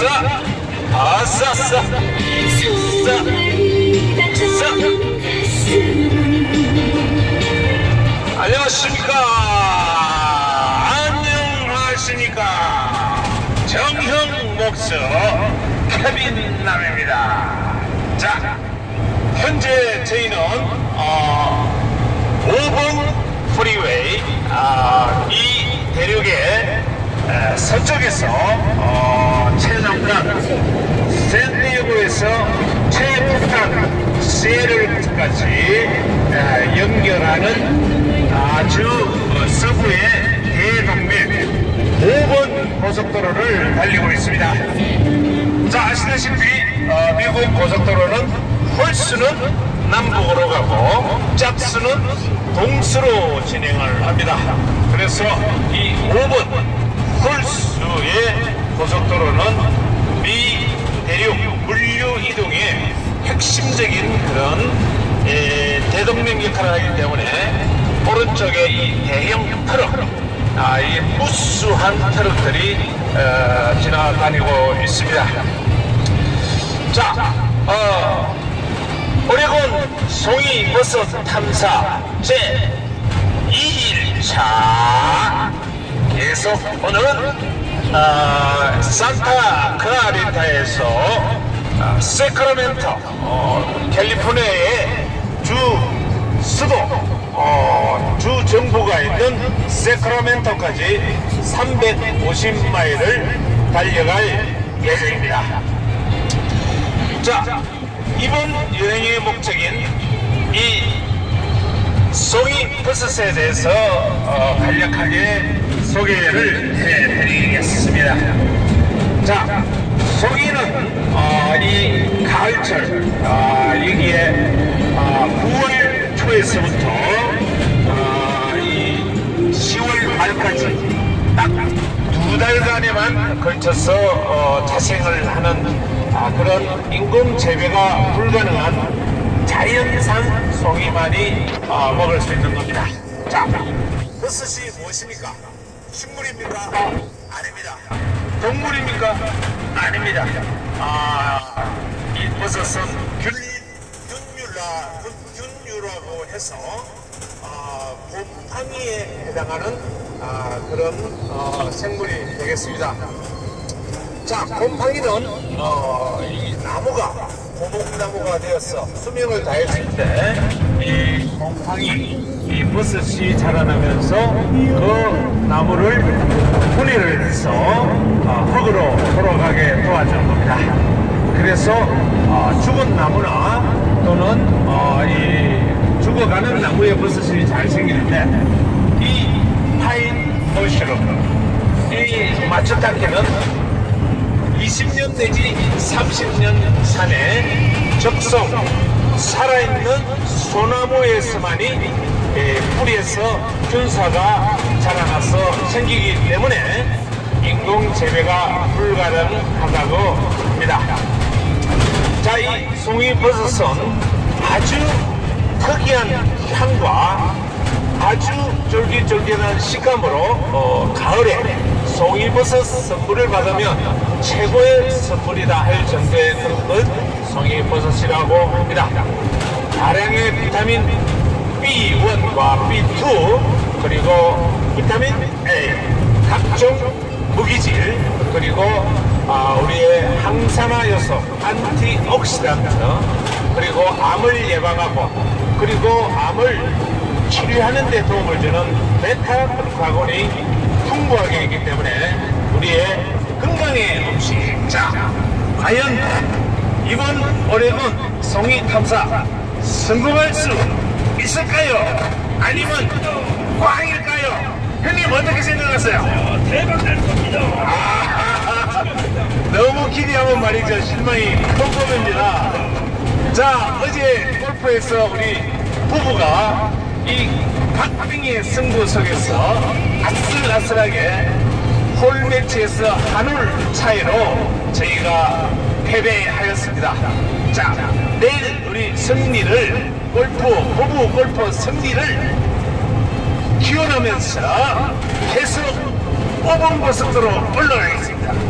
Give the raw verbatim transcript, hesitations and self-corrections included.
아싸 아싸 아싸 아싸 안녕하십니까 안녕하십니까 정형 목수 케빈남입니다. 자, 현재 저희는 어, 오 번 프리웨이 어, 이 대륙의 에, 서쪽에서 어, 최남단 샌디에고에서 최북단 시애틀까지 에, 연결하는 아주 어, 서부의 대동맥 오 번 고속도로를 달리고 있습니다. 자, 아시다시피 어, 미국 고속도로는 홀수는 남북으로 가고 짝수는 동수로 진행을 합니다. 그래서 이 오 번 홀수의 고속도로는 미 대륙 물류 이동의 핵심적인 그런 에, 대동맥 역할을 하기 때문에 오른쪽에 이 대형 트럭, 아, 이 무수한 트럭들이 어, 지나다니고 있습니다. 자, 어, 오레곤 송이버섯 탐사 제이 일차 계속 오늘은 어, 산타 클라리타에서 어, 세크라멘토 어, 캘리포니아의 주 수도 어, 주 정부가 있는 세크라멘토까지 삼백오십 마일을 달려갈 예정입니다. 자, 이번 여행의 목적인 이 송이버섯에 대해서 어, 간략하게 소개를 해드리겠습니다. 자, 송이는 어, 이 가을철 어, 여기에 어, 구월 초에서부터 어, 이 시월 말까지 딱 두 달간에만 걸쳐서 어, 자생을 하는 아, 그런 인공 재배가 불가능한 자연산 송이만이 어, 먹을 수 있는 겁니다. 자, 버섯이 무엇입니까? 식물입니까? 아닙니다. 동물입니까? 아닙니다. 아, 이 버섯은 균, 균유라, 균유라고 해서 아, 곰팡이에 해당하는 아, 그런 어, 생물이 되겠습니다. 자, 곰팡이는 어, 이 나무가 고목나무가 되어서 수명을 다했을 때 이 곰팡이, 이 버섯이 자라나면서 그 나무를 분해를 해서 어, 흙으로 돌아가게 도와주는 겁니다. 그래서 어, 죽은 나무나 또는 어, 이 죽어가는 나무에 버섯이 잘 생기는데 이 파인 머시룸, 이 마츠타케는 이십 년 내지 삼십 년 산에 적성 살아있는 소나무에서만이 에, 뿌리에서 균사가 자라나서 생기기 때문에 인공 재배가 불가능하다고 합니다. 자, 이 송이버섯은 아주 특이한 향과 아주 쫄깃쫄깃한 식감으로 어, 가을에 송이버섯 선물을 받으면 최고의 선물이다 할 정도의 그런 것 송이버섯이라고 합니다. 다량의 비타민 비 원과 비 투 그리고 비타민 에이, 각종 무기질 그리고 아, 우리의 항산화 요소 안티옥시단트 그리고 암을 예방하고 그리고 암을 치료하는 데 도움을 주는 베타글루카곤이 풍부하게 있기 때문에 우리의 건강의 음식. 자, 과연 이번 오레곤 송이 탐사 성공할 수 있을까요? 아니면 꽝일까요? 형님 어떻게 생각하세요? 대박 날 겁니다. 아, 너무 기대하면 말이죠 실망이 큰 법입니다. 자, 어제 골프에서 우리 부부가 이 박빙의 승부 속에서 아슬아슬하게 홀 매치에서 한 홀 차이로 저희가 패배하였습니다. 자, 내일 우리 승리를 골프 부부 골프 승리를 기원하면서 계속 오 번 고속도로 올라가겠습니다.